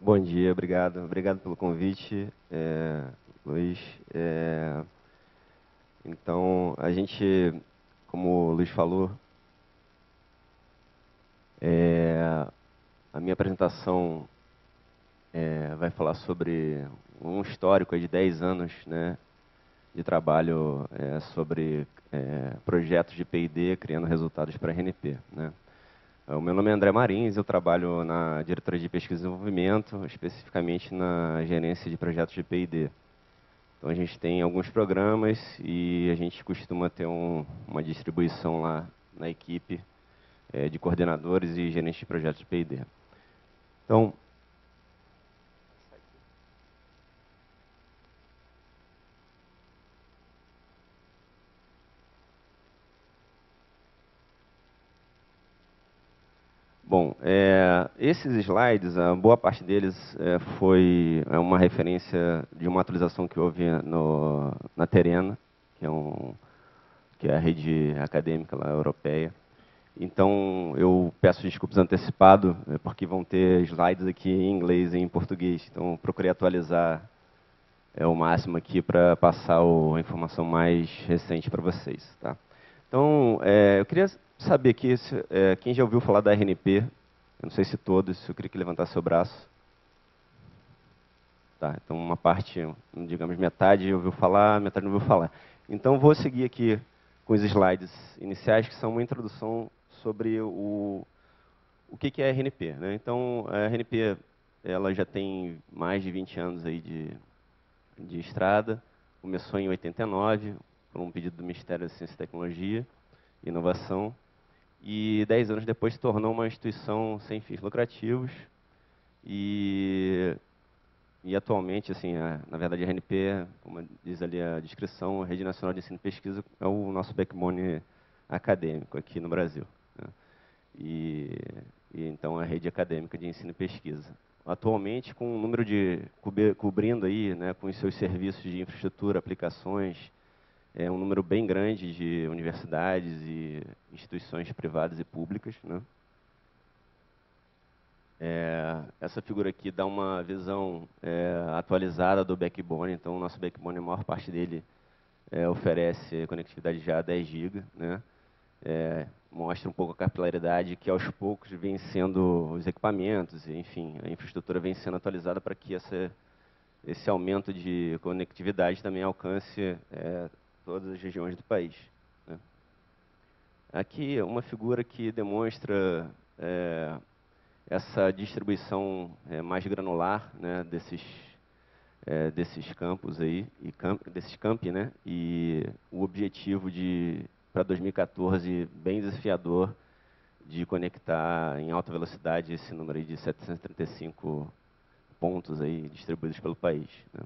Bom dia, obrigado. Obrigado pelo convite, Luiz. Então, a gente, como o Luiz falou, a minha apresentação vai falar sobre um histórico aí de 10 anos, né, de trabalho sobre projetos de P&D, criando resultados para a RNP, né. O meu nome é André Marins, eu trabalho na diretoria de pesquisa e desenvolvimento, especificamente na gerência de projetos de P&D. Então a gente tem alguns programas e a gente costuma ter uma distribuição lá na equipe de coordenadores e gerentes de projetos de P&D. Então, bom, esses slides, a boa parte deles foi uma referência de uma atualização que houve na Terena, que é a rede acadêmica lá europeia. Então, eu peço desculpas antecipado, porque vão ter slides aqui em inglês e em português. Então, procurei atualizar o máximo aqui para passar a informação mais recente para vocês. Tá? Então, eu queria saber aqui, quem já ouviu falar da RNP, eu não sei se todos, eu queria que levantasse seu braço. Tá, então, uma parte, digamos, metade ouviu falar, metade não ouviu falar. Então, vou seguir aqui com os slides iniciais, que são uma introdução sobre o que é a RNP. Né? Então, a RNP ela já tem mais de 20 anos aí de estrada. Começou em 89, por um pedido do Ministério da Ciência e Tecnologia e Inovação. E 10 anos depois se tornou uma instituição sem fins lucrativos. E atualmente, assim, na verdade, a RNP, como diz ali a descrição, a Rede Nacional de Ensino e Pesquisa, é o nosso backbone acadêmico aqui no Brasil. Né? E, então a rede acadêmica de ensino e pesquisa. Atualmente, com um número cobrindo aí, né, com os seus serviços de infraestrutura, aplicações, um número bem grande de universidades e instituições privadas e públicas, né? Essa figura aqui dá uma visão atualizada do backbone. Então, o nosso backbone, a maior parte dele oferece conectividade já a 10 GB, né? Mostra um pouco a capilaridade que aos poucos vem sendo os equipamentos, enfim, a infraestrutura vem sendo atualizada para que esse aumento de conectividade também alcance todas as regiões do país. Né? Aqui uma figura que demonstra essa distribuição mais granular, né, desses campos aí, desses campi, né, e o objetivo para 2014 bem desafiador de conectar em alta velocidade esse número aí de 735 pontos aí distribuídos pelo país. Né.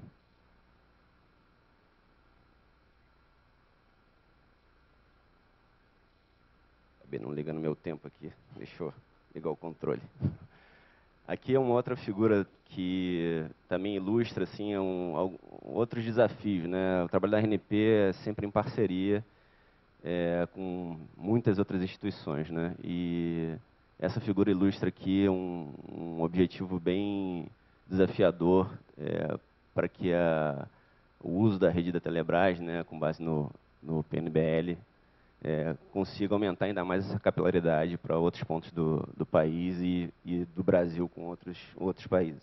Acabei não ligando meu tempo aqui, deixa eu ligar o controle. Aqui é uma outra figura que também ilustra assim, outros desafios. Né? O trabalho da RNP é sempre em parceria com muitas outras instituições. Né? E essa figura ilustra aqui um objetivo bem desafiador para que o uso da rede da Telebrás, né, com base no PNBL, consiga aumentar ainda mais essa capilaridade para outros pontos do país e do Brasil com outros países.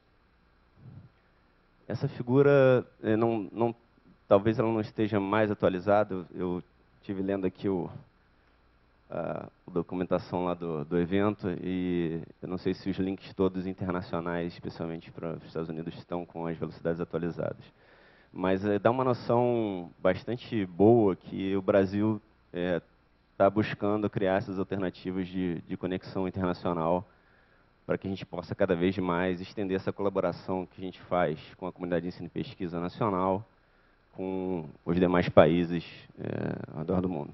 Essa figura, talvez ela não esteja mais atualizada. Eu estive lendo aqui a documentação lá do evento e eu não sei se os links todos internacionais, especialmente para os Estados Unidos, estão com as velocidades atualizadas. Mas dá uma noção bastante boa que o Brasil está buscando criar essas alternativas de conexão internacional para que a gente possa cada vez mais estender essa colaboração que a gente faz com a comunidade de ensino e pesquisa nacional, com os demais países ao redor do mundo.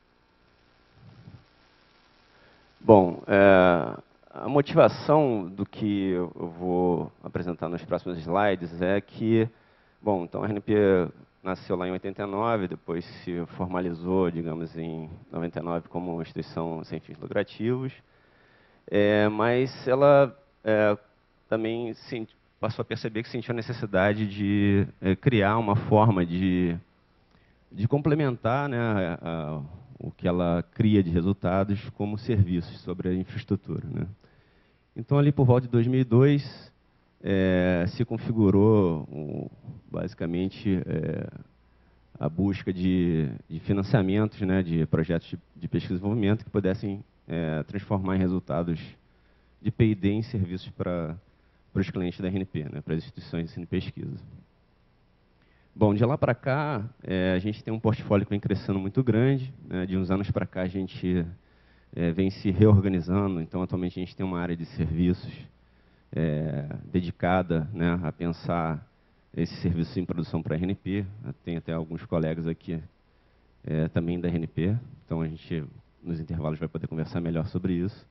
Bom, a motivação do que eu vou apresentar nos próximos slides é que, bom, então a RNP nasceu lá em 89, depois se formalizou, digamos, em 99 como instituição sem fins lucrativos, mas ela também passou a perceber que sentiu a necessidade de criar uma forma de complementar, né, o que ela cria de resultados como serviços sobre a infraestrutura, né. Então, ali por volta de 2002, se configurou, basicamente, a busca de financiamentos, né, de projetos de pesquisa e desenvolvimento que pudessem transformar em resultados de P&D em serviços para os clientes da RNP, né, para as instituições de ensino e pesquisa. Bom, de lá para cá, a gente tem um portfólio que vem crescendo muito grande, né. De uns anos para cá, a gente vem se reorganizando. Então, atualmente, a gente tem uma área de serviços dedicada, né, a pensar esse serviço em produção para a RNP. Tem até alguns colegas aqui também da RNP. Então, a gente, nos intervalos, vai poder conversar melhor sobre isso.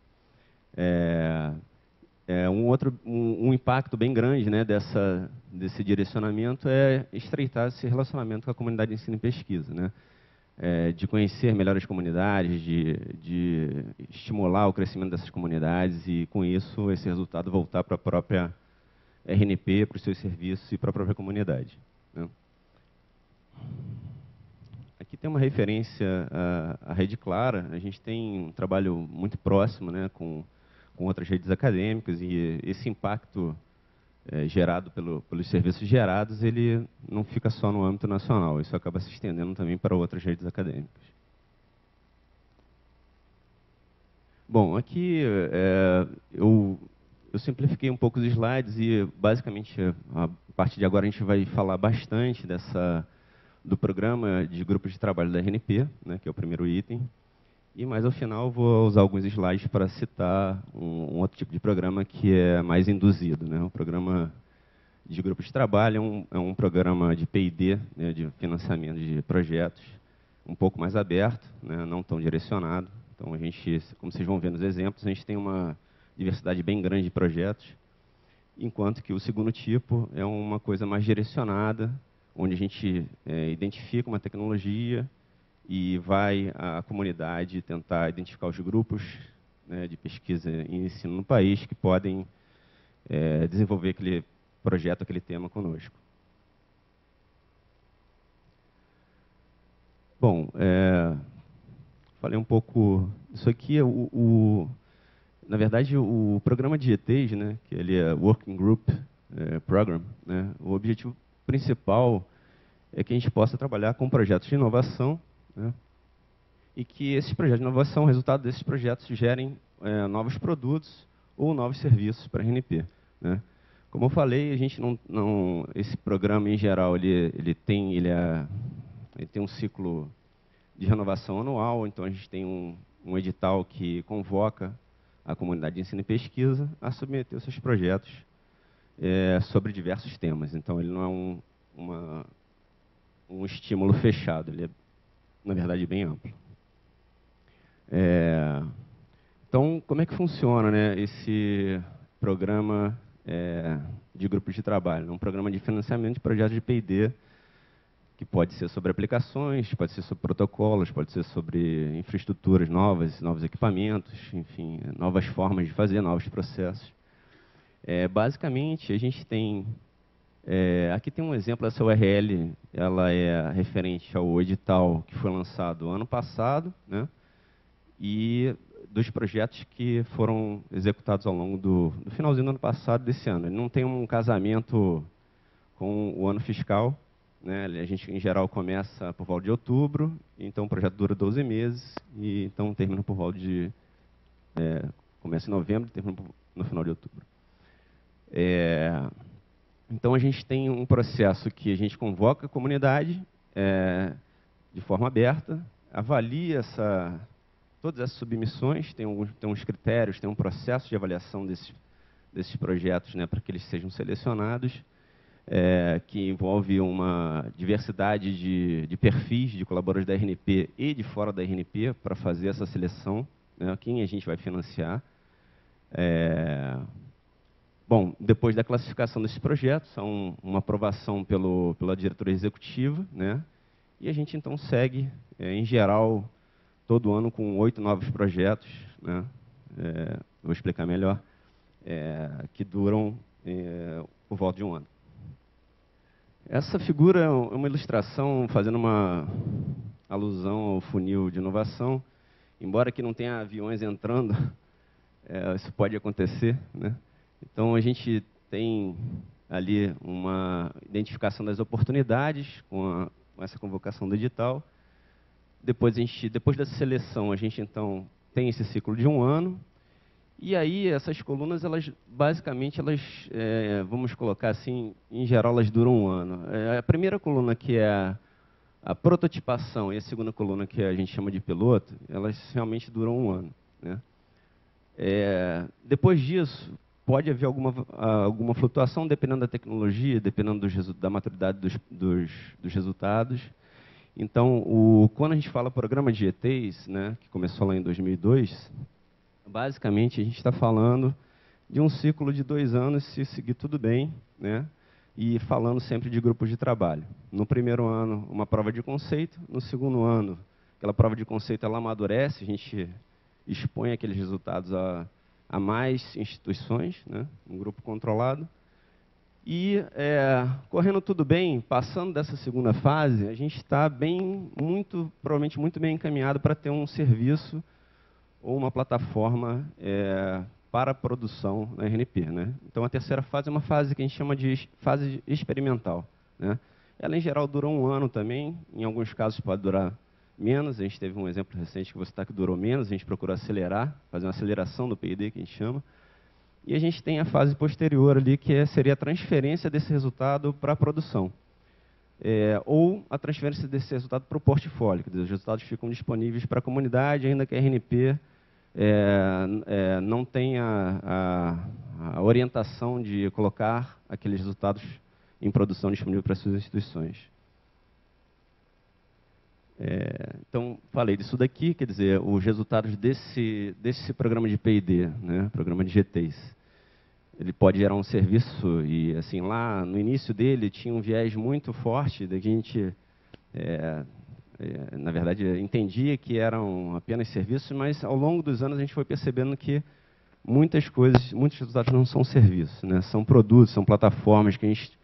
Um impacto bem grande, né, desse direcionamento é estreitar esse relacionamento com a comunidade de ensino e pesquisa, né? De conhecer melhor as comunidades, de estimular o crescimento dessas comunidades e, com isso, esse resultado voltar para a própria RNP, para os seus serviços e para a própria comunidade, né? Aqui tem uma referência à Rede Clara. A gente tem um trabalho muito próximo, né, com outras redes acadêmicas, e esse impacto gerado pelos serviços gerados, ele não fica só no âmbito nacional, isso acaba se estendendo também para outras redes acadêmicas. Bom, aqui eu simplifiquei um pouco os slides e, basicamente, a partir de agora a gente vai falar bastante do programa de grupos de trabalho da RNP, né, que é o primeiro item. E mais ao final vou usar alguns slides para citar um outro tipo de programa que é mais induzido, né? O programa de grupos de trabalho é um programa de P&D, né, de financiamento de projetos, um pouco mais aberto, né, não tão direcionado. Então, a gente, como vocês vão ver nos exemplos, a gente tem uma diversidade bem grande de projetos, enquanto que o segundo tipo é uma coisa mais direcionada, onde a gente identifica uma tecnologia e vai à comunidade tentar identificar os grupos, né, de pesquisa e ensino no país que podem desenvolver aquele projeto, aquele tema conosco. Bom, falei um pouco disso aqui. Na verdade, o programa de GTs, né, que ele é Working Group Program, né, o objetivo principal é que a gente possa trabalhar com projetos de inovação, né, e que esses projetos de inovação, o resultado desses projetos, gerem novos produtos ou novos serviços para a RNP, né. Como eu falei, a gente esse programa em geral ele tem um ciclo de renovação anual. Então a gente tem um edital que convoca a comunidade de ensino e pesquisa a submeter os seus projetos sobre diversos temas. Então ele não é um estímulo fechado, ele é, na verdade, bem amplo. Então, como é que funciona, né, esse programa de grupos de trabalho? É um programa de financiamento de projetos de P&D, que pode ser sobre aplicações, pode ser sobre protocolos, pode ser sobre infraestruturas novas, novos equipamentos, enfim, novas formas de fazer, novos processos. Basicamente, a gente tem... aqui tem um exemplo, essa URL, ela é referente ao edital que foi lançado ano passado, né, e dos projetos que foram executados ao longo do finalzinho do ano passado, desse ano. Ele não tem um casamento com o ano fiscal, né? A gente, em geral, começa por volta de outubro, então o projeto dura 12 meses, e então termina por volta de... começa em novembro e termina no final de outubro. Então, a gente tem um processo que a gente convoca a comunidade de forma aberta, avalia todas essas submissões, tem uns critérios, tem um processo de avaliação desses projetos, né, para que eles sejam selecionados, que envolve uma diversidade de perfis de colaboradores da RNP e de fora da RNP para fazer essa seleção, né, quem a gente vai financiar. Bom, depois da classificação desses projetos, há uma aprovação pela diretoria executiva, né, e a gente então segue, em geral, todo ano com 8 novos projetos, né, vou explicar melhor, que duram por volta de um ano. Essa figura é uma ilustração fazendo uma alusão ao funil de inovação. Embora aqui não tenha aviões entrando, isso pode acontecer, né? Então, a gente tem ali uma identificação das oportunidades com essa convocação do edital. Depois da seleção, a gente, então, tem esse ciclo de um ano. E aí, essas colunas, basicamente, vamos colocar assim, em geral, elas duram um ano. A primeira coluna, que é a prototipação, e a segunda coluna, que a gente chama de piloto, elas realmente duram um ano, né? Depois disso, pode haver alguma flutuação, dependendo da tecnologia, dependendo da maturidade dos resultados. Então, quando a gente fala programa de GTs, né, que começou lá em 2002, basicamente a gente está falando de um ciclo de 2 anos, se seguir tudo bem, né, e falando sempre de grupos de trabalho. No primeiro ano, uma prova de conceito. No segundo ano, aquela prova de conceito ela amadurece, a gente expõe aqueles resultados a mais instituições, né, um grupo controlado. E, correndo tudo bem, passando dessa segunda fase, a gente está provavelmente muito bem encaminhado para ter um serviço ou uma plataforma para a produção na RNP, né? Então, a terceira fase é uma fase que a gente chama de fase experimental, né? Ela, em geral, dura um ano também. Em alguns casos, pode durar menos. A gente teve um exemplo recente que que durou menos. A gente procurou acelerar, fazer uma aceleração do P&D, que a gente chama. E a gente tem a fase posterior ali, que seria a transferência desse resultado para a produção. Ou a transferência desse resultado para o portfólio. Quer dizer, os resultados ficam disponíveis para a comunidade, ainda que a RNP não tenha a orientação de colocar aqueles resultados em produção disponível para as suas instituições. Então, falei disso daqui, quer dizer, os resultados desse programa de P&D, né, programa de GTs. Ele pode gerar um serviço e, assim, lá no início dele tinha um viés muito forte da gente, na verdade, entendia que eram apenas serviços, mas ao longo dos anos a gente foi percebendo que muitos resultados não são serviços, né, são produtos, são plataformas que a gente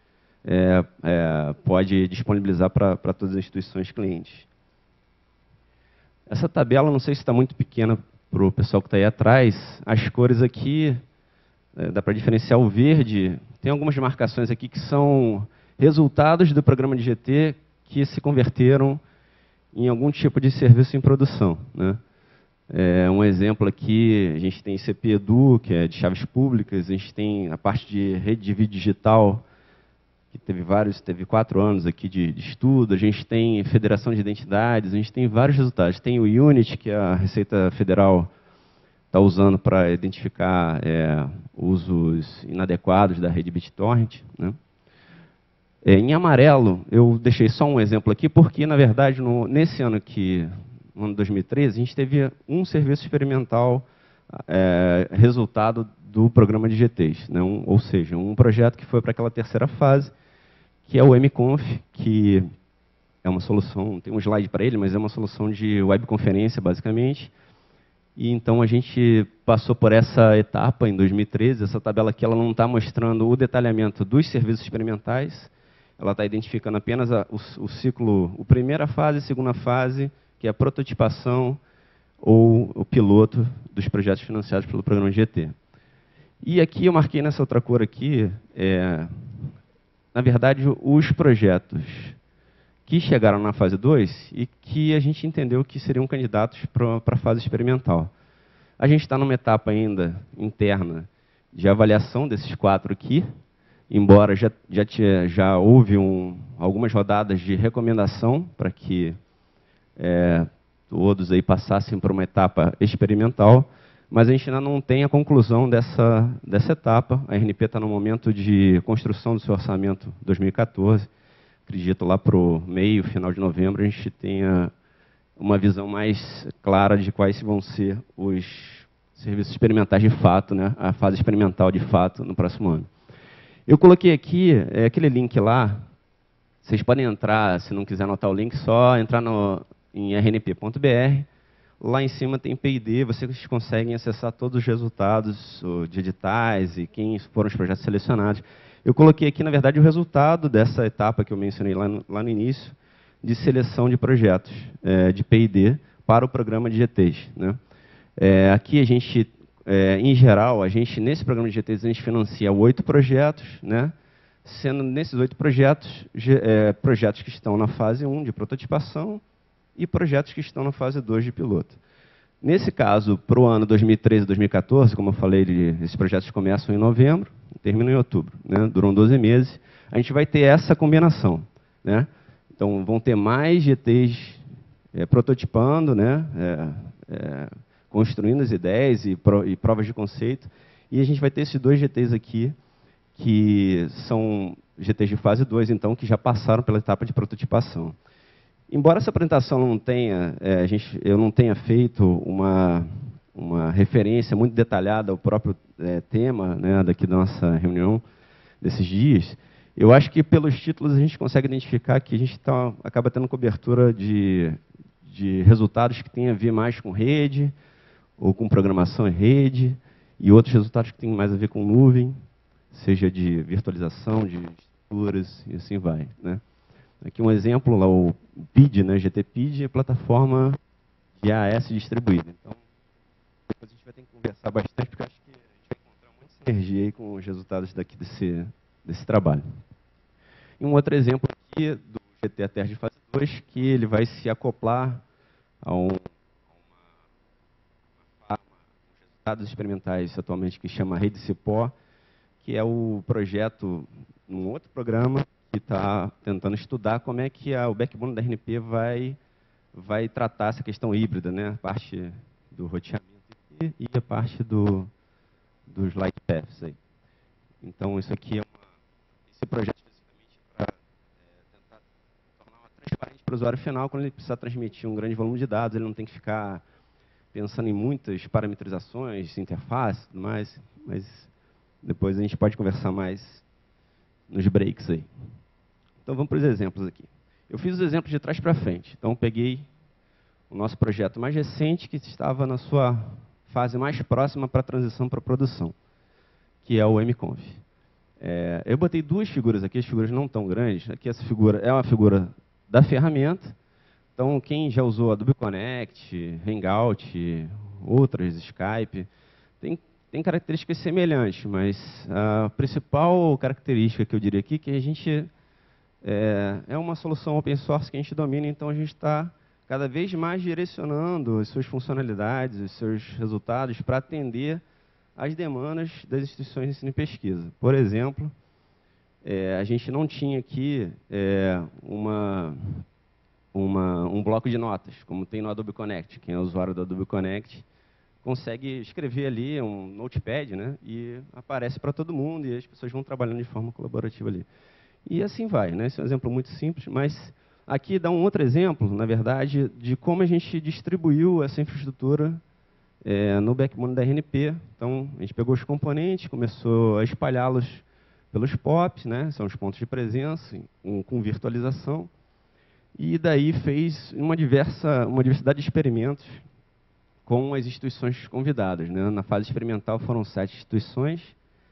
pode disponibilizar para todas as instituições clientes. Essa tabela, não sei se está muito pequena para o pessoal que está aí atrás. As cores aqui, dá para diferenciar o verde. Tem algumas marcações aqui que são resultados do programa de GT que se converteram em algum tipo de serviço em produção, né? Um exemplo aqui, a gente tem ICP Edu, que é de chaves públicas. A gente tem a parte de rede de vídeo digital, que teve 4 anos aqui de estudo. A gente tem federação de identidades, a gente tem vários resultados. Tem o Unity, que a Receita Federal está usando para identificar usos inadequados da rede BitTorrent, né? Em amarelo, eu deixei só um exemplo aqui, porque, na verdade, nesse ano no ano 2013, a gente teve um serviço experimental resultado do programa de GTs, né? Ou seja, um projeto que foi para aquela terceira fase, que é o MConf, que é uma solução, tem um slide para ele, mas é uma solução de webconferência, basicamente. E então a gente passou por essa etapa em 2013. Essa tabela aqui ela não está mostrando o detalhamento dos serviços experimentais, ela está identificando apenas o ciclo, a primeira fase, a segunda fase, que é a prototipação ou o piloto dos projetos financiados pelo programa GT. E aqui eu marquei nessa outra cor aqui, na verdade, os projetos que chegaram na fase 2 e que a gente entendeu que seriam candidatos para a fase experimental. A gente está numa etapa ainda interna de avaliação desses 4 aqui, embora já houve algumas rodadas de recomendação para que todos aí passassem por uma etapa experimental, mas a gente ainda não tem a conclusão dessa etapa. A RNP está no momento de construção do seu orçamento 2014. Acredito lá para o meio, final de novembro, a gente tenha uma visão mais clara de quais vão ser os serviços experimentais de fato, né, a fase experimental de fato no próximo ano. Eu coloquei aqui aquele link lá. Vocês podem entrar, se não quiser anotar o link, só entrar em rnp.br. Lá em cima tem P&D, vocês conseguem acessar todos os resultados de editais e quem foram os projetos selecionados. Eu coloquei aqui, na verdade, o resultado dessa etapa que eu mencionei lá no início, de seleção de projetos de P&D para o programa de GTs, né? Aqui a gente, em geral, nesse programa de GTs, a gente financia 8 projetos, né? Sendo nesses 8 projetos, projetos que estão na fase 1 de prototipação e projetos que estão na fase 2 de piloto. Nesse caso, para o ano 2013 e 2014, como eu falei, esses projetos começam em novembro, terminam em outubro, né? Duram 12 meses. A gente vai ter essa combinação, né? Então, vão ter mais GTs prototipando, né? Construindo as ideias e provas de conceito. E a gente vai ter esses 2 GTs aqui, que são GTs de fase 2, então, que já passaram pela etapa de prototipação. Embora essa apresentação não tenha, eu não tenha feito uma referência muito detalhada ao próprio tema, né, daqui da nossa reunião desses dias, eu acho que pelos títulos a gente consegue identificar que a gente acaba tendo cobertura de resultados que tem a ver mais com rede, ou com programação em rede, e outros resultados que têm mais a ver com nuvem, seja de virtualização, de estruturas, e assim vai, né? Aqui um exemplo, lá o PID, né, GTPID, é plataforma de AAS distribuída. Então, depois a gente vai ter que conversar bastante, porque eu acho que a gente vai encontrar muita sinergia aí com os resultados daqui desse trabalho. E um outro exemplo aqui do GT Aterra de fase 2, que ele vai se acoplar a uns resultados experimentais atualmente que chama Rede Cipó, que é o projeto, num outro programa, que está tentando estudar como é que o backbone da RNP vai tratar essa questão híbrida, né? A parte do roteamento e a parte dos light paths aí. Então, isso aqui esse projeto especificamente é para tentar tornar transparente para o usuário final, quando ele precisar transmitir um grande volume de dados, ele não tem que ficar pensando em muitas parametrizações, interface e tudo mais, mas depois a gente pode conversar mais nos breaks aí. Então, vamos para os exemplos aqui. Eu fiz os exemplos de trás para frente. Então, peguei o nosso projeto mais recente, que estava na sua fase mais próxima para a transição para a produção, que é o MConf. Eu botei 2 figuras aqui, as figuras não tão grandes. Aqui essa figura é uma figura da ferramenta. Então, quem já usou Adobe Connect, Hangout, outras, Skype, tem características semelhantes, mas a principal característica que eu diria aqui é que a gente é uma solução open source que a gente domina, então a gente está cada vez mais direcionando as suas funcionalidades, os seus resultados para atender às demandas das instituições de ensino e pesquisa. Por exemplo, a gente não tinha aqui um bloco de notas, como tem no Adobe Connect. Quem é usuário do Adobe Connect consegue escrever ali um notepad, né, e aparece para todo mundo e as pessoas vão trabalhando de forma colaborativa ali. E assim vai, né? Esse é um exemplo muito simples, mas aqui dá um outro exemplo, na verdade, de como a gente distribuiu essa infraestrutura no backbone da RNP. Então, a gente pegou os componentes, começou a espalhá-los pelos POPs, né? São os pontos de presença, com virtualização, e daí fez uma diversidade de experimentos com as instituições convidadas, né? Na fase experimental foram 7 instituições,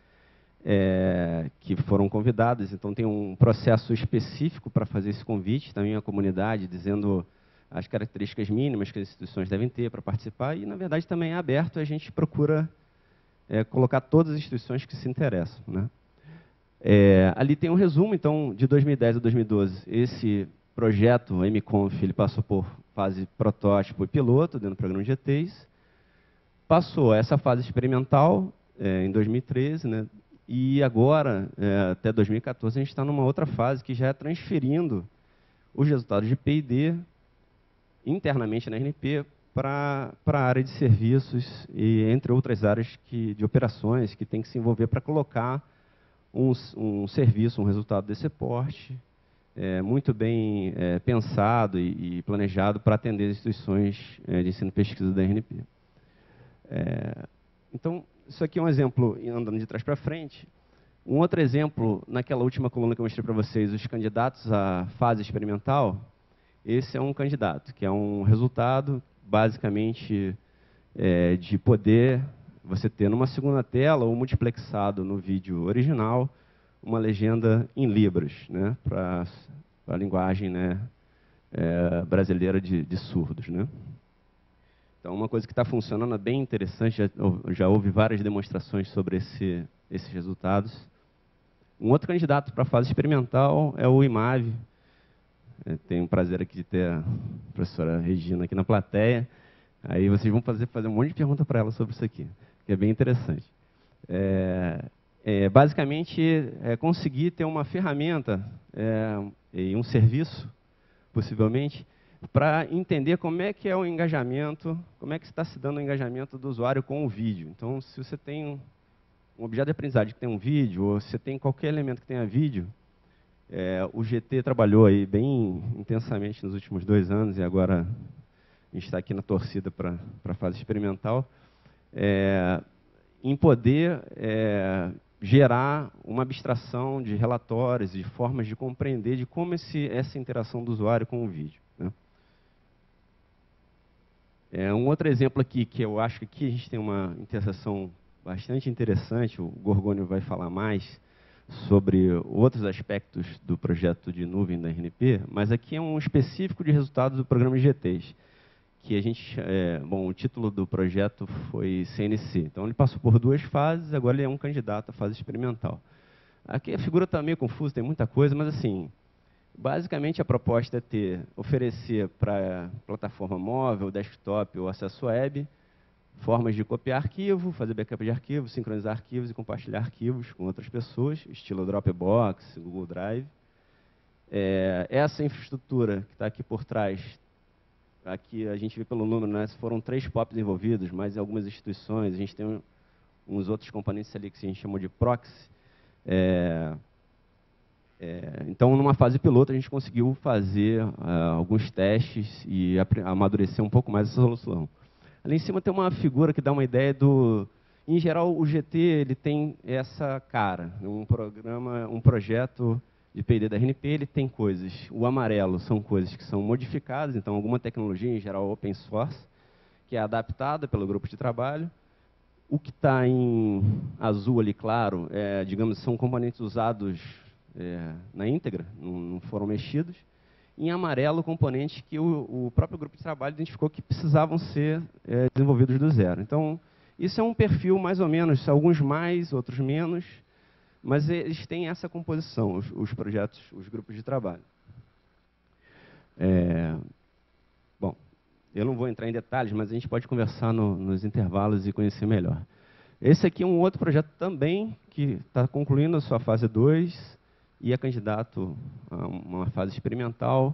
que foram convidadas, então tem um processo específico para fazer esse convite, também a comunidade dizendo as características mínimas que as instituições devem ter para participar, e na verdade também é aberto, a gente procura colocar todas as instituições que se interessam, né? Ali tem um resumo, então, de 2010 a 2012, esse projeto, o MConf, ele passou por fase protótipo e piloto dentro do programa de GTs, passou essa fase experimental em 2013, né? E agora, até 2014, a gente está numa outra fase que já é transferindo os resultados de P&D internamente na RNP para a área de serviços e entre outras áreas de operações que tem que se envolver para colocar um serviço, um resultado desse porte, muito bem pensado e planejado para atender as instituições de ensino e pesquisa da RNP. Então, isso aqui é um exemplo andando de trás para frente. Um outro exemplo, naquela última coluna que eu mostrei para vocês, os candidatos à fase experimental, esse é um candidato, que é um resultado basicamente de poder você ter numa segunda tela ou multiplexado no vídeo original uma legenda em libras, né, para a linguagem, né, brasileira de surdos, né. Então, uma coisa que está funcionando é bem interessante, já houve várias demonstrações sobre esses resultados. Um outro candidato para a fase experimental é o IMAV. Tenho o prazer aqui de ter a professora Regina aqui na plateia. Aí vocês vão fazer um monte de pergunta para ela sobre isso aqui, que é bem interessante. Basicamente, conseguir ter uma ferramenta e um serviço, possivelmente, para entender como é que é o engajamento, como é que está se dando o engajamento do usuário com o vídeo. Então, se você tem um objeto de aprendizagem que tem um vídeo, ou se você tem qualquer elemento que tenha vídeo, o GT trabalhou aí bem intensamente nos últimos 2 anos, e agora a gente está aqui na torcida para a fase experimental, em poder gerar uma abstração de relatórios e formas de compreender de como essa interação do usuário com o vídeo, né? Um outro exemplo aqui, que eu acho que aqui a gente tem uma interseção bastante interessante, o Gorgônio vai falar mais sobre outros aspectos do projeto de nuvem da RNP, mas aqui é um específico de resultados do programa GTs, que a gente, o título do projeto foi CNC. Então, ele passou por 2 fases, agora ele é um candidato à fase experimental. Aqui a figura está meio confusa, tem muita coisa, mas assim, basicamente a proposta é oferecer para plataforma móvel, desktop ou acesso web, formas de copiar arquivo, fazer backup de arquivos, sincronizar arquivos e compartilhar arquivos com outras pessoas, estilo Dropbox, Google Drive. Essa infraestrutura que está aqui por trás, aqui a gente vê pelo número, né, foram 3 POPs envolvidos, mas em algumas instituições, a gente tem uns outros componentes ali que a gente chamou de proxy. Então, numa fase piloto, a gente conseguiu fazer alguns testes e amadurecer um pouco mais essa solução. Ali em cima tem uma figura que dá uma ideia do... Em geral, o GT ele tem essa cara. Um projeto de P&D da RNP, ele tem coisas. O amarelo são coisas que são modificadas, então alguma tecnologia, em geral open source, que é adaptada pelo grupo de trabalho. O que está em azul ali, claro, digamos, são componentes usados na íntegra, não foram mexidos. Em amarelo, componentes que o próprio grupo de trabalho identificou que precisavam ser desenvolvidos do zero. Então, isso é um perfil mais ou menos, alguns mais, outros menos, mas eles têm essa composição, os projetos, os grupos de trabalho. Bom, eu não vou entrar em detalhes, mas a gente pode conversar nos intervalos e conhecer melhor. Esse aqui é um outro projeto também, que está concluindo a sua fase 2 e é candidato a uma fase experimental.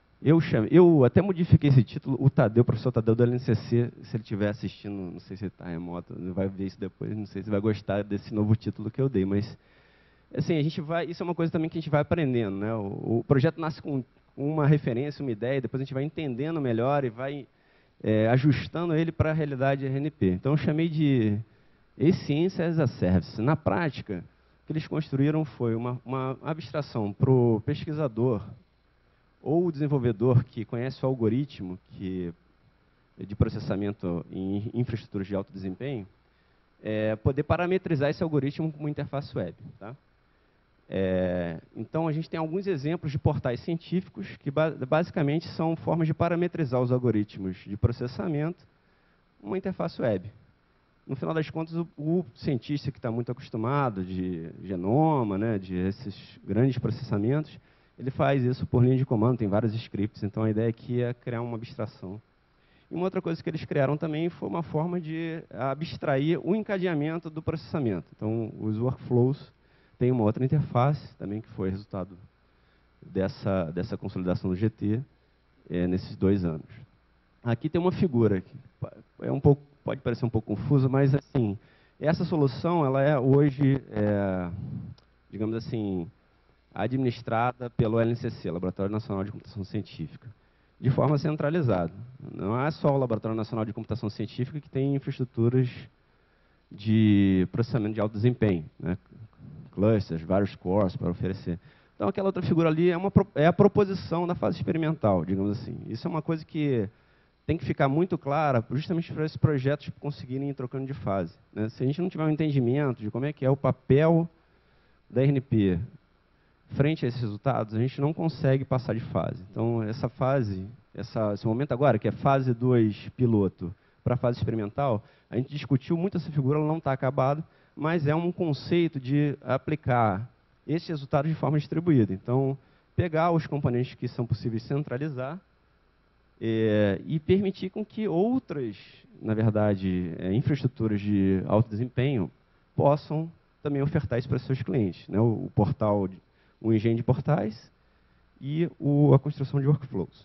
Eu até modifiquei esse título, o professor Tadeu do LNCC, se ele estiver assistindo, não sei se ele está remoto, ele vai ver isso depois, não sei se vai gostar desse novo título que eu dei, mas assim, isso é uma coisa também que a gente vai aprendendo, né? O projeto nasce com uma referência, uma ideia, depois a gente vai entendendo melhor e vai ajustando ele para a realidade RNP. Então, eu chamei de E-Ciência as a Service. Na prática, o que eles construíram foi uma abstração para o pesquisador ou o desenvolvedor que conhece o algoritmo de processamento em infraestruturas de alto desempenho, poder parametrizar esse algoritmo com uma interface web. Tá? Então, a gente tem alguns exemplos de portais científicos que basicamente são formas de parametrizar os algoritmos de processamento uma interface web. No final das contas, o cientista que está muito acostumado de genoma, né, de esses grandes processamentos, ele faz isso por linha de comando, tem vários scripts, então a ideia aqui é criar uma abstração. E uma outra coisa que eles criaram também foi uma forma de abstrair o encadeamento do processamento. Então, os workflows têm uma outra interface, também que foi resultado dessa consolidação do GT nesses 2 anos. Aqui tem uma figura, que pode parecer um pouco confusa, mas assim, essa solução ela é hoje, digamos assim, administrada pelo LNCC, Laboratório Nacional de Computação Científica, de forma centralizada. Não é só o Laboratório Nacional de Computação Científica que tem infraestruturas de processamento de alto desempenho, né? Clusters, vários cores para oferecer. Então, aquela outra figura ali é a proposição da fase experimental, digamos assim. Isso é uma coisa que tem que ficar muito clara justamente para esses projetos conseguirem ir trocando de fase, né? Se a gente não tiver um entendimento de como é que é o papel da RNP frente a esses resultados, a gente não consegue passar de fase. Então, essa fase, esse momento agora, que é fase 2 piloto para a fase experimental, a gente discutiu muito essa figura, ela não está acabada, mas é um conceito de aplicar esse resultado de forma distribuída. Então, pegar os componentes que são possíveis centralizar e permitir com que outras, na verdade, infraestruturas de alto desempenho possam também ofertar isso para seus clientes, né? O portal, o engenho de portais e a construção de workflows.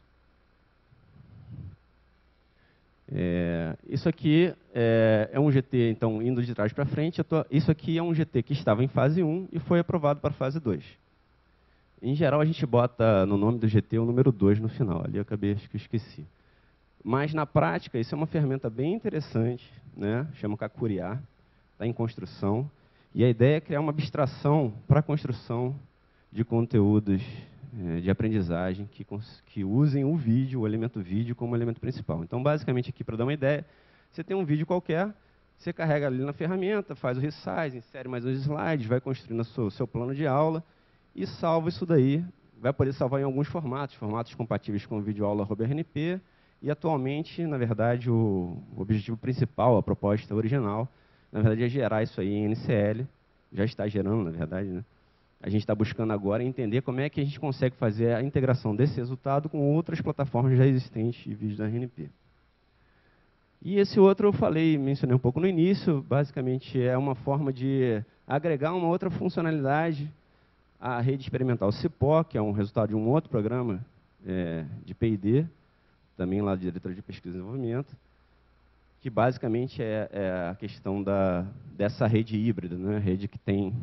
Isso aqui é um GT, então, indo de trás para frente. Isso aqui é um GT que estava em fase 1 e foi aprovado para fase 2. Em geral, a gente bota no nome do GT o número 2 no final. Ali eu acabei, acho que eu esqueci. Mas, na prática, isso é uma ferramenta bem interessante, né? Chama Kakuriá, está em construção. E a ideia é criar uma abstração para a construção de conteúdos de aprendizagem que usem o vídeo, o elemento vídeo, como elemento principal. Então, basicamente, aqui, para dar uma ideia, você tem um vídeo qualquer, você carrega ali na ferramenta, faz o resize, insere mais uns slides, vai construindo o seu plano de aula e salva isso daí. Vai poder salvar em alguns formatos compatíveis com o videoaula.rnp. E, atualmente, na verdade, o objetivo principal, a proposta original, na verdade, é gerar isso aí em NCL. Já está gerando, na verdade, né? A gente está buscando agora entender como é que a gente consegue fazer a integração desse resultado com outras plataformas já existentes de vídeo da RNP. E esse outro eu mencionei um pouco no início, basicamente é uma forma de agregar uma outra funcionalidade à rede experimental Cipó, que é um resultado de um outro programa de P&D, também lá de Diretoria de Pesquisa e Desenvolvimento, que basicamente é a questão dessa rede híbrida, né? Rede que tem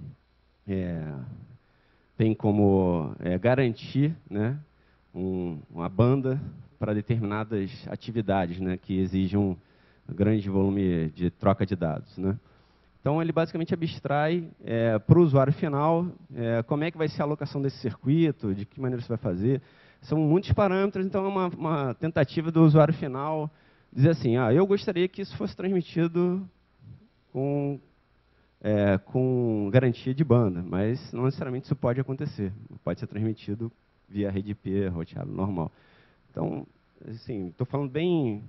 como garantir, né, uma banda para determinadas atividades, né, que exigem um grande volume de troca de dados, né. Então, ele basicamente abstrai para o usuário final como é que vai ser a alocação desse circuito, de que maneira você vai fazer. São muitos parâmetros, então é uma tentativa do usuário final dizer assim, eu gostaria que isso fosse transmitido com garantia de banda, mas não necessariamente isso pode acontecer. Pode ser transmitido via rede IP, roteado normal. Então, assim, estou falando bem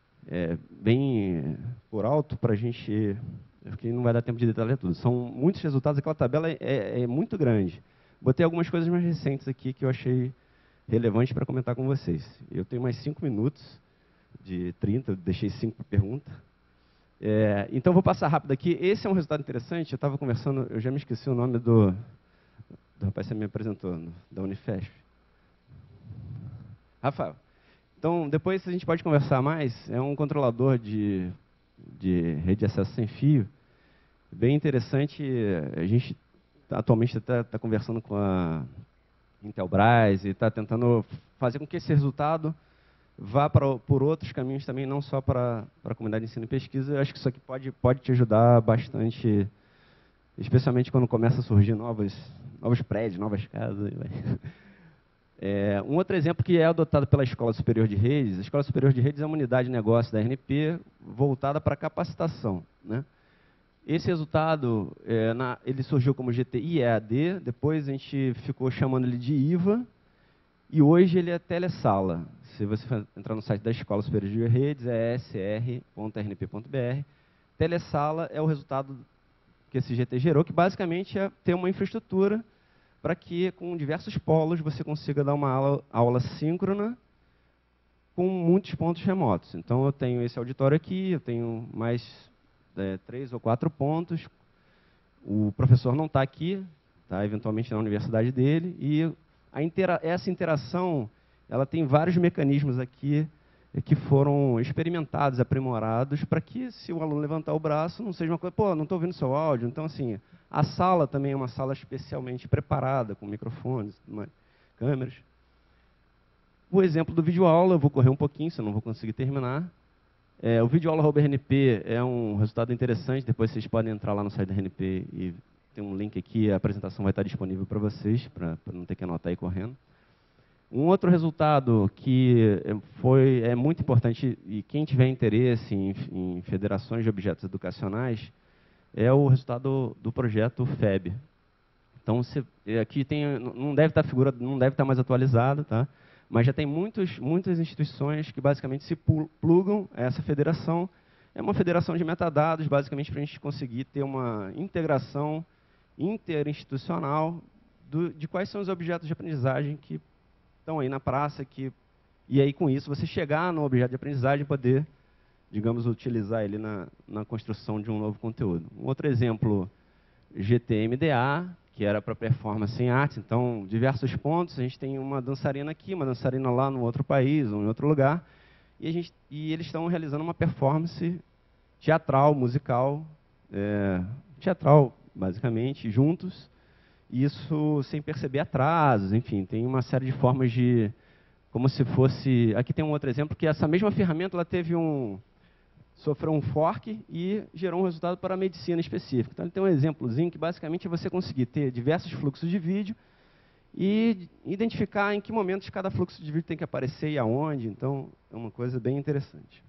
por alto para a gente, porque não vai dar tempo de detalhar tudo. São muitos resultados, aquela tabela é muito grande. Botei algumas coisas mais recentes aqui que eu achei relevante para comentar com vocês. Eu tenho mais 5 minutos de 30, eu deixei 5 para pergunta. Então, vou passar rápido aqui. Esse é um resultado interessante. Eu estava conversando, eu já me esqueci o nome do rapaz que você me apresentou, da Unifesp. Rafael. Então, depois a gente pode conversar mais. É um controlador de rede de acesso sem fio. Bem interessante. A gente atualmente está conversando com a Intelbras e está tentando fazer com que esse resultado vá por outros caminhos também, não só para a comunidade de ensino e pesquisa. Eu acho que isso aqui pode te ajudar bastante, especialmente quando começa a surgir novos prédios, novas casas. Um outro exemplo que é adotado pela Escola Superior de Redes. A Escola Superior de Redes é uma unidade de negócio da RNP voltada para capacitação, né? Esse resultado, ele surgiu como GTI EAD, depois a gente ficou chamando ele de IVA, e hoje ele é telesala. Se você entrar no site da Escola Superior de Redes, é esr.rnp.br. Telesala é o resultado que esse GT gerou, que basicamente é ter uma infraestrutura para que, com diversos polos, você consiga dar uma aula síncrona com muitos pontos remotos. Então, eu tenho esse auditório aqui, eu tenho mais 3 ou 4 pontos. O professor não está aqui, está eventualmente na universidade dele, e essa interação, ela tem vários mecanismos aqui que foram experimentados, aprimorados, para que, se o aluno levantar o braço, não seja uma coisa, não estou ouvindo seu áudio. Então, assim, a sala também é uma sala especialmente preparada, com microfones, câmeras. O exemplo do videoaula, eu vou correr um pouquinho, senão não vou conseguir terminar. O videoaula.rnp é um resultado interessante, depois vocês podem entrar lá no site da RNP e tem um link aqui, a apresentação vai estar disponível para vocês, para não ter que anotar aí correndo. Um outro resultado que é muito importante, e quem tiver interesse em federações de objetos educacionais, é o resultado do projeto FEB. Então, aqui tem, não deve estar figura, não deve estar mais atualizado, tá? Mas já tem muitas instituições que basicamente se plugam a essa federação. É uma federação de metadados, basicamente para a gente conseguir ter uma integração interinstitucional de quais são os objetos de aprendizagem que estão aí na praça, e aí com isso você chegar no objeto de aprendizagem e poder, digamos, utilizar ele na construção de um novo conteúdo. Um outro exemplo, GTMDA, que era para performance em artes, então diversos pontos, a gente tem uma dançarina aqui, uma dançarina lá no outro país, ou em outro lugar, e eles estão realizando uma performance teatral, musical, teatral, basicamente, juntos, isso sem perceber atrasos, enfim, tem uma série de formas de, como se fosse, aqui tem um outro exemplo, que essa mesma ferramenta, ela sofreu um fork e gerou um resultado para a medicina específica. Então, ele tem um exemplozinho que, basicamente, é você conseguir ter diversos fluxos de vídeo e identificar em que momentos cada fluxo de vídeo tem que aparecer e aonde. Então, é uma coisa bem interessante.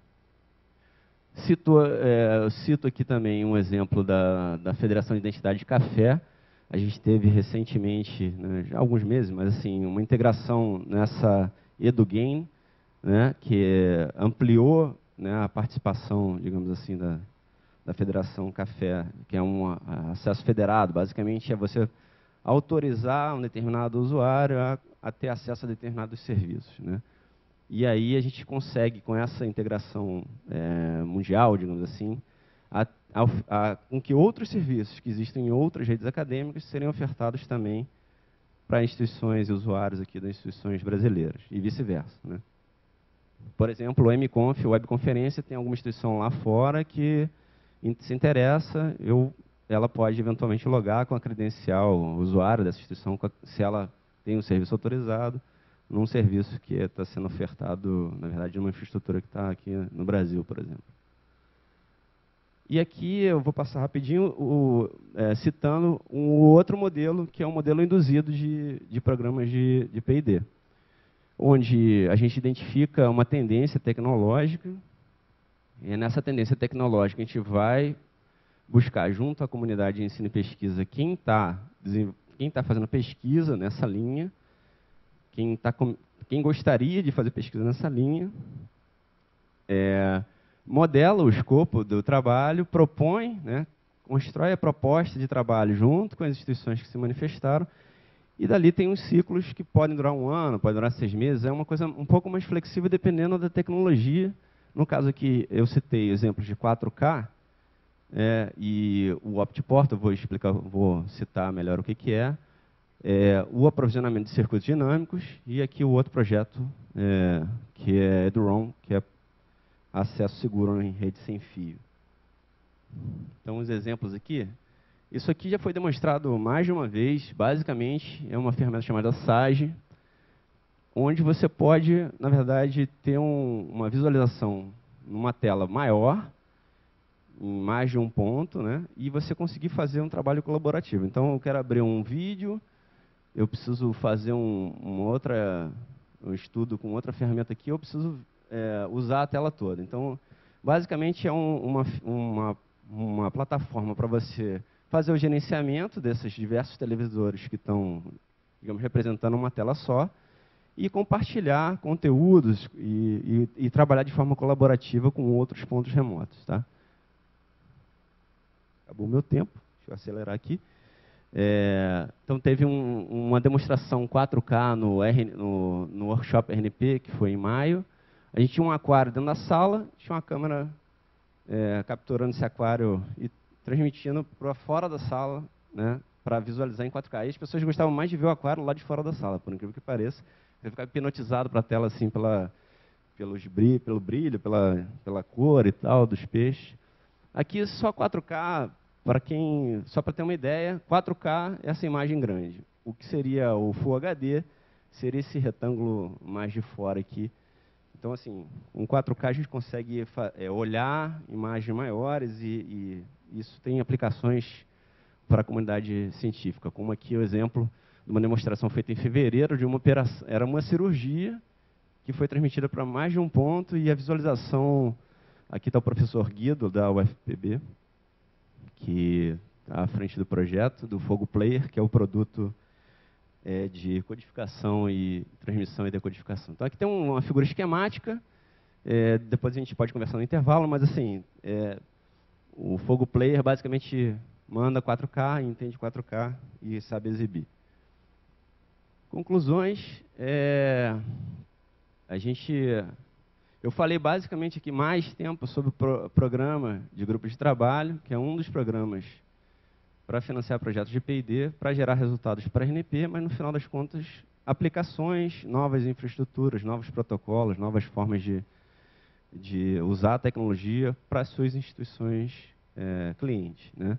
Eu cito aqui também um exemplo da Federação de Identidade de Café. A gente teve recentemente, né, já há alguns meses, mas assim, uma integração nessa EduGain, né, que ampliou, né, a participação, digamos assim, da Federação Café, que é um acesso federado. Basicamente, é você autorizar um determinado usuário a ter acesso a determinados serviços, né? E aí a gente consegue, com essa integração mundial, digamos assim, com que outros serviços que existem em outras redes acadêmicas serem ofertados também para instituições e usuários aqui das instituições brasileiras, e vice-versa, né? Por exemplo, o MConf, webconferência, tem alguma instituição lá fora que se interessa, ela pode eventualmente logar com a credencial usuário dessa instituição, se ela tem um serviço autorizado, num serviço que está sendo ofertado, na verdade, numa infraestrutura que está aqui no Brasil, por exemplo. E aqui eu vou passar rapidinho, citando um outro modelo, que é um modelo induzido de programas de P&D, onde a gente identifica uma tendência tecnológica, e nessa tendência tecnológica a gente vai buscar junto à comunidade de ensino e pesquisa quem tá fazendo pesquisa nessa linha, quem gostaria de fazer pesquisa nessa linha, modela o escopo do trabalho, propõe, né, constrói a proposta de trabalho junto com as instituições que se manifestaram, e dali tem uns ciclos que podem durar 1 ano, podem durar 6 meses, é uma coisa um pouco mais flexível dependendo da tecnologia. No caso aqui, eu citei exemplos de 4K, e o OptPort, vou citar melhor o que é, o aprovisionamento de circuitos dinâmicos, e aqui o outro projeto, que é EduROM, que é acesso seguro em rede sem fio. Então, os exemplos aqui. Isso aqui já foi demonstrado mais de uma vez. Basicamente, é uma ferramenta chamada Sage, onde você pode, na verdade, ter uma visualização numa tela maior, em mais de um ponto, né, e você conseguir fazer um trabalho colaborativo. Então, eu quero abrir um vídeo, eu preciso fazer um estudo com outra ferramenta aqui, eu preciso usar a tela toda. Então, basicamente, é uma plataforma para você fazer o gerenciamento desses diversos televisores que estão, digamos, representando uma tela só, e compartilhar conteúdos e trabalhar de forma colaborativa com outros pontos remotos, tá? Acabou o meu tempo, deixa eu acelerar aqui. Então, teve uma demonstração 4K no workshop RNP, que foi em maio. A gente tinha um aquário dentro da sala, tinha uma câmera capturando esse aquário e transmitindo para fora da sala, né, para visualizar em 4K. E as pessoas gostavam mais de ver o aquário lá de fora da sala, por incrível que pareça. Você ficava hipnotizado para a tela assim, pelo brilho, pela cor e tal dos peixes. Aqui só 4K, só para ter uma ideia, 4K é essa imagem grande. O que seria o Full HD seria esse retângulo mais de fora aqui. Então, assim, com 4K a gente consegue olhar imagens maiores e isso tem aplicações para a comunidade científica, como aqui o exemplo de uma demonstração feita em fevereiro de uma operação, era uma cirurgia que foi transmitida para mais de um ponto e a visualização, aqui está o professor Guido, da UFPB, que está à frente do projeto, do Fogo Player, que é o produto de codificação e transmissão e decodificação. Então aqui tem uma figura esquemática, depois a gente pode conversar no intervalo, mas assim, o Fogo Player basicamente manda 4K, entende 4K e sabe exibir. Conclusões, eu falei basicamente aqui mais tempo sobre o programa de grupo de trabalho, que é um dos programas para financiar projetos de P&D, para gerar resultados para a RNP, mas no final das contas, aplicações, novas infraestruturas, novos protocolos, novas formas de usar a tecnologia para as suas instituições clientes, né?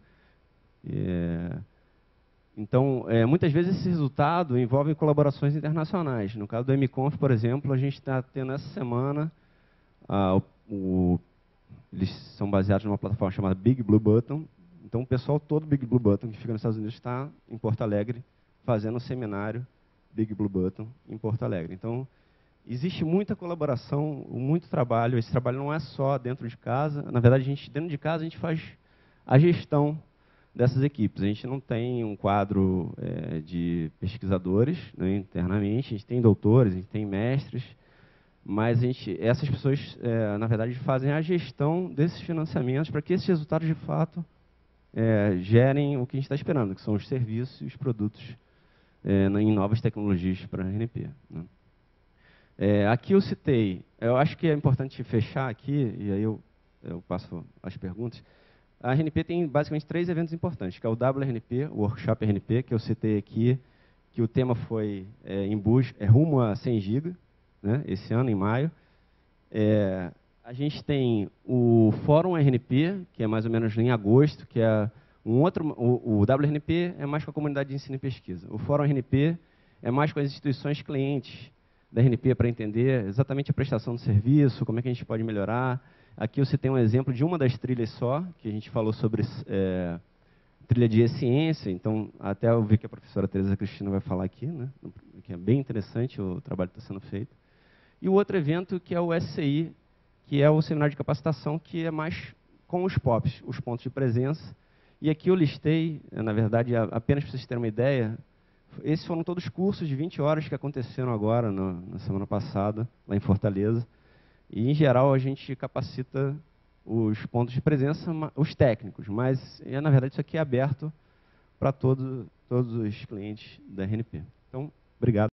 Então, muitas vezes esse resultado envolve colaborações internacionais. No caso do MConf, por exemplo, a gente está tendo essa semana, eles são baseados numa plataforma chamada Big Blue Button. Então, o pessoal todo Big Blue Button que fica nos Estados Unidos está em Porto Alegre fazendo um seminário Big Blue Button em Porto Alegre. Então, existe muita colaboração, muito trabalho. Esse trabalho não é só dentro de casa. Na verdade, dentro de casa, a gente faz a gestão dessas equipes. A gente não tem um quadro de pesquisadores, né, internamente, a gente tem doutores, a gente tem mestres, mas essas pessoas, na verdade, fazem a gestão desses financiamentos para que esses resultados, de fato, gerem o que a gente está esperando, que são os serviços e os produtos em novas tecnologias para a RNP. Né. Aqui eu citei, eu acho que é importante fechar aqui, e aí eu passo as perguntas. A RNP tem basicamente 3 eventos importantes, que é o WRNP, o Workshop RNP, que eu citei aqui, que o tema foi rumo a 100 GB, né, esse ano, em maio. A gente tem o Fórum RNP, que é mais ou menos em agosto, que é um outro... O WRNP é mais com a comunidade de ensino e pesquisa. O Fórum RNP é mais com as instituições clientes da RNP para entender exatamente a prestação do serviço, como é que a gente pode melhorar. Aqui você tem um exemplo de uma das trilhas só, que a gente falou sobre trilha de e-ciência, então até eu vi que a professora Tereza Cristina vai falar aqui, né, que é bem interessante o trabalho que está sendo feito. E o outro evento que é o SCI, que é o seminário de capacitação, que é mais com os POPs, os pontos de presença. E aqui eu listei, na verdade, apenas para vocês terem uma ideia, esses foram todos cursos de 20 horas que aconteceram agora, na semana passada, lá em Fortaleza. E, em geral, a gente capacita os pontos de presença, os técnicos, mas, na verdade, isso aqui é aberto para todos os clientes da RNP. Então, obrigado.